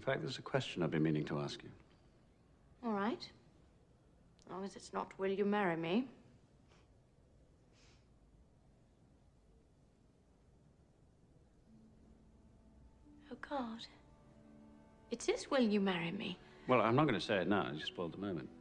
fact, there's a question I've been meaning to ask you. All right. As long as it's not, will you marry me? Oh, God. It is, will you marry me? Well, I'm not going to say it now. You spoiled the moment.